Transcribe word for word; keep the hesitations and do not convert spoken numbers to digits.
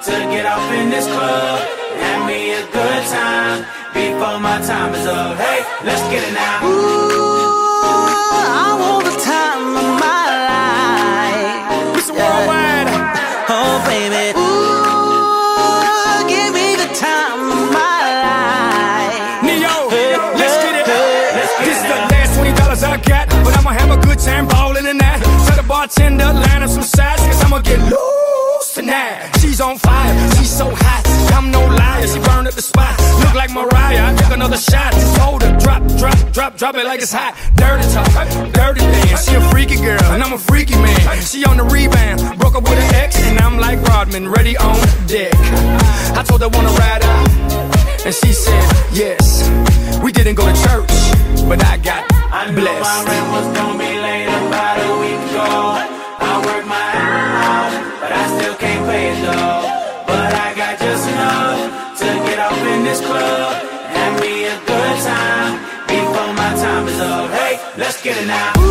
to get off in this club. Have me a good time before my time is up. Hey, let's get it now. Ooh, I want the time of my life. Mister Worldwide. Oh, baby. Ooh, give me the time of my life. Neo, let's get it. Let's get This it is the now. last twenty dollars I got, but I'ma have a good time ballin' in that. Tell the bartender, line up some sides, cause I'ma get loose tonight. She's on fire, she's so hot, I'm no liar, she burned up the spot. Look like Mariah, I took another shot. Hold her, drop, drop, drop, drop it like it's hot. Dirty talk, dirty dance, she a freaky girl, and I'm a freaky man. She on the rebound, broke up with an ex, and I'm like Rodman, ready on deck. I told her wanna ride out, and she said yes. We didn't go to church, but I got I knew blessed. my rent was gonna be late about a week ago. I worked my ass off, but I still can't pay it though. But I got just enough to get off in this club. Have me a good time before my time is up. Hey, let's get it now.